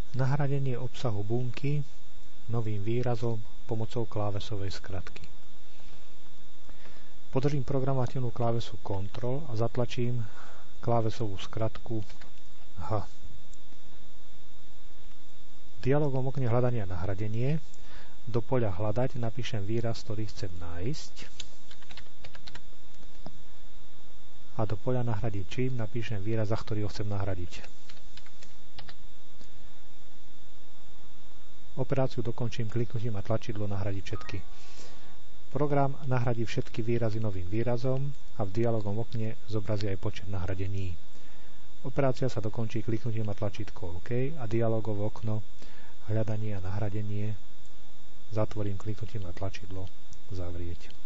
Nahradenie obsahu bunky novým výrazom pomocou klávesovej skratky. Podržím programovateľnú klávesu Ctrl a zatlačím klávesovú skratku H. V dialogom okne hľadania nahradenie do poľa hľadať napíšem výraz, ktorý chcem nájsť, a do poľa nahradiť čím napíšem výraz, za ktorý ho chcem nahradiť. Operáciu dokončím kliknutím na tlačidlo nahradiť všetky. Program nahradí všetky výrazy novým výrazom a v dialogom okne zobrazí aj počet nahradení. Operácia sa dokončí kliknutím na tlačítko OK a dialogové okno hľadanie a nahradenie zatvorím kliknutím na tlačidlo zavrieť.